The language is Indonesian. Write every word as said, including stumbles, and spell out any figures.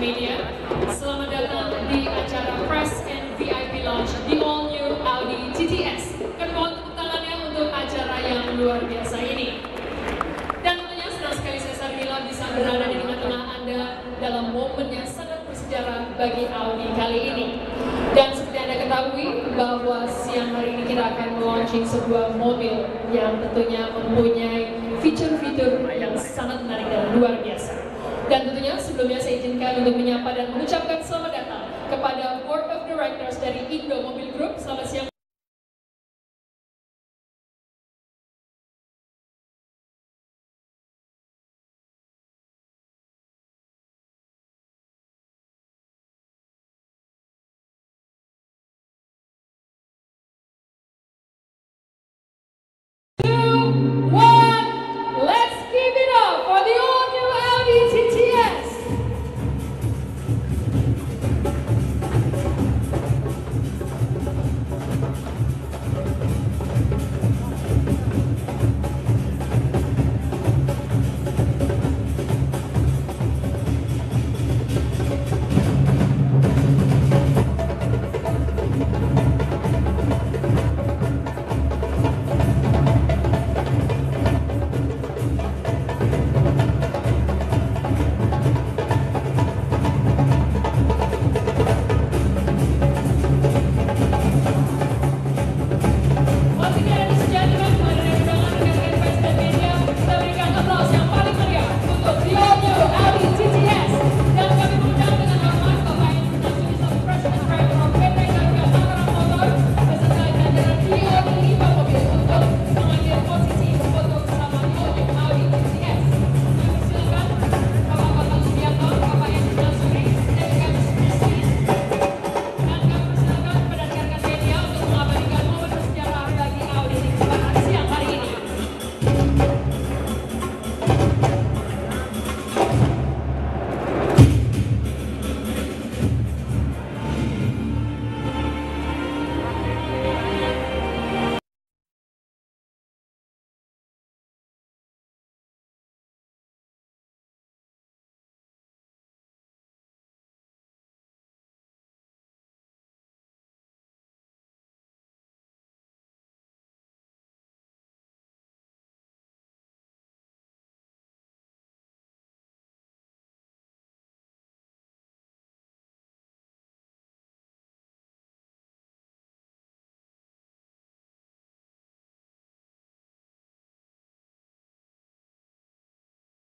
Media. Selamat datang di acara Press and V I P Lounge di All New Audi T T S. Kami mohon tepuk tangannya untuk acara yang luar biasa ini. Dan tentunya senang sekali saya Sarmila bisa berada di tengah-tengah Anda dalam momen yang sangat bersejarah bagi Audi kali ini. Dan seperti Anda ketahui bahwa siang hari ini kita akan launching sebuah mobil yang tentunya mempunyai fitur-fitur yang sangat menarik dan luar biasa. Dan tentunya sebelumnya saya izinkan untuk menyapa dan mengucapkan selamat datang kepada Board of Directors dari Indo Mobil Group. Selamat siang.